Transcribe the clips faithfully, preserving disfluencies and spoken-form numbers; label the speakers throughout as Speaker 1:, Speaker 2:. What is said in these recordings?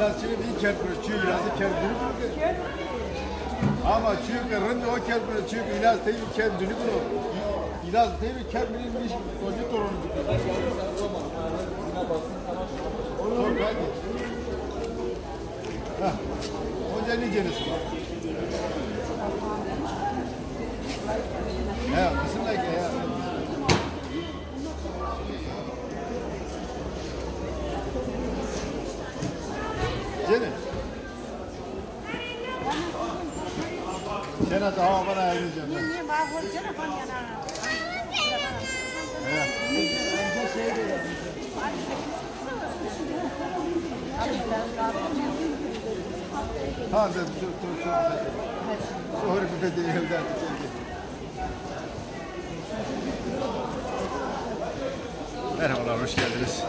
Speaker 1: İlaççının bir kerpire, çiğ ilacı kerpire. Ama çiğ kırınca o kerpire, çiğ ilaç değil kendini bunu. İlaç değil kerpirenin bir koca torunu. Çok hadi. Hah. Onca ne cenisi var? Ya, kısımda ki ya. Cene. Cene daha bana ayıracağım.
Speaker 2: Niye bana vuracağım ben yana?
Speaker 1: Evet. Ha, ben çok çok çok. Sonra bir de evden. Merhabalar, hoş geldiniz.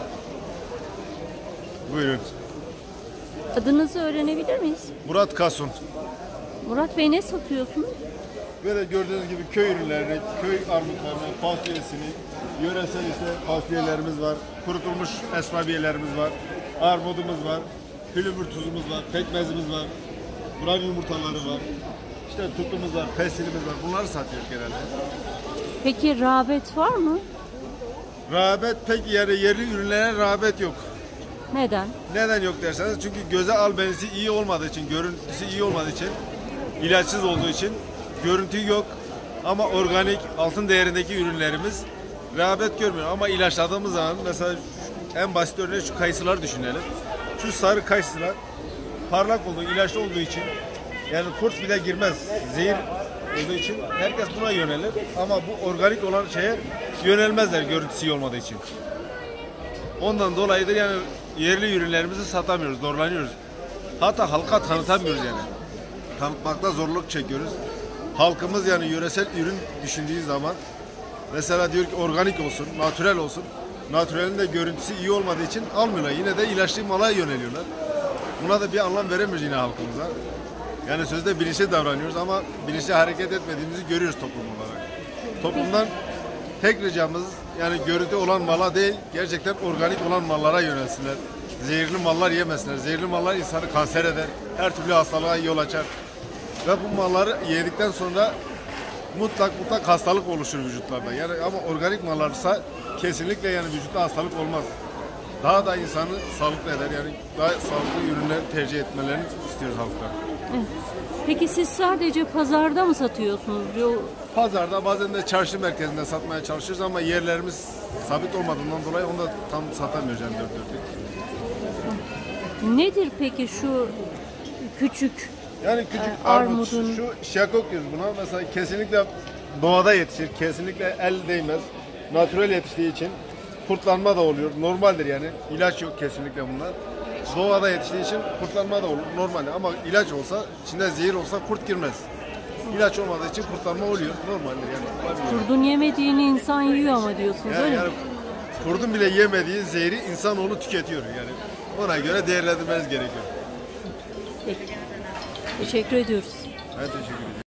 Speaker 1: Buyurun.
Speaker 3: Adınızı öğrenebilir miyiz?
Speaker 1: Murat Kasun.
Speaker 3: Murat Bey, ne satıyorsunuz?
Speaker 1: Böyle gördüğünüz gibi köy ürünlerini, köy armutlarını, fasulyesini, yöresel işte fasulyelerimiz var, kurutulmuş esmabiyelerimiz var, armudumuz var, hülümür tuzumuz var, pekmezimiz var, buran yumurtaları var, işte tutumuz var, pestilimiz var. Bunları satıyoruz genelde.
Speaker 3: Peki rağbet var mı?
Speaker 1: Rağbet pek yani yerli ürünlere rağbet yok.
Speaker 3: Neden?
Speaker 1: Neden yok derseniz çünkü göze albenisi iyi olmadığı için, görüntüsü iyi olmadığı için, ilaçsız olduğu için görüntü yok ama organik altın değerindeki ürünlerimiz rağbet görmüyor ama ilaçladığımız zaman mesela en basit örneği şu kayısıları düşünelim. Şu sarı kayısılar parlak olduğu, ilaçlı olduğu için yani kurt bile girmez. Zehir olduğu için herkes buna yönelir ama bu organik olan şeye yönelmezler görüntüsü iyi olmadığı için. Ondan dolayıdır yani yerli ürünlerimizi satamıyoruz, zorlanıyoruz. Hatta halka tanıtamıyoruz yani. Tanıtmakta zorluk çekiyoruz. Halkımız yani yöresel ürün düşündüğü zaman mesela diyor ki organik olsun, natürel olsun. Natürelin de görüntüsü iyi olmadığı için almıyorlar. Yine de ilaçlı mala yöneliyorlar. Buna da bir anlam veremiyoruz yine halkımıza. Yani sözde bilinçli davranıyoruz ama bilinçli hareket etmediğimizi görüyoruz toplum olarak. Toplumdan tek ricamız yani görüntü olan mala değil, gerçekten organik olan mallara yönelsinler. Zehirli mallar yemesinler. Zehirli mallar insanı kanser eder, her türlü hastalığa yol açar. Ve bu malları yedikten sonra mutlak mutlak hastalık oluşur vücutlarda. Yani ama organik mallarsa kesinlikle yani vücutta hastalık olmaz. Daha da insanı sağlıklı eder. Yani daha sağlıklı ürünler tercih etmelerini istiyoruz halktan.
Speaker 3: Peki siz sadece pazarda mı satıyorsunuz? Yo-
Speaker 1: Pazarda bazen de çarşı merkezinde satmaya çalışıyoruz ama yerlerimiz sabit olmadığından dolayı onu da tam satamıyoruz yani dört dörtlük.
Speaker 3: Nedir peki şu küçük
Speaker 1: Yani küçük
Speaker 3: Ee,
Speaker 1: armut,
Speaker 3: armudun-
Speaker 1: şu şakok diyoruz buna. Mesela kesinlikle doğada yetişir, kesinlikle el değmez. Natürel yetiştiği için kurtlanma da oluyor. Normaldir yani. İlaç yok kesinlikle bunlar. Doğada yetiştiği için kurtlanma da olur. Normal ama ilaç olsa, içinde zehir olsa kurt girmez. İlaç olmadığı için kurtlanma oluyor. Normaldir yani. Olabiliyor.
Speaker 3: kurdun yemediğini insan yiyor ama diyorsunuz
Speaker 1: Yani,
Speaker 3: öyle
Speaker 1: yani
Speaker 3: mi?
Speaker 1: kurdun bile yemediği zehri insanoğlu tüketiyor yani. Ona göre değerlendirmeniz gerekiyor.
Speaker 3: Peki. Teşekkür ediyoruz.
Speaker 1: Ben teşekkür ederim.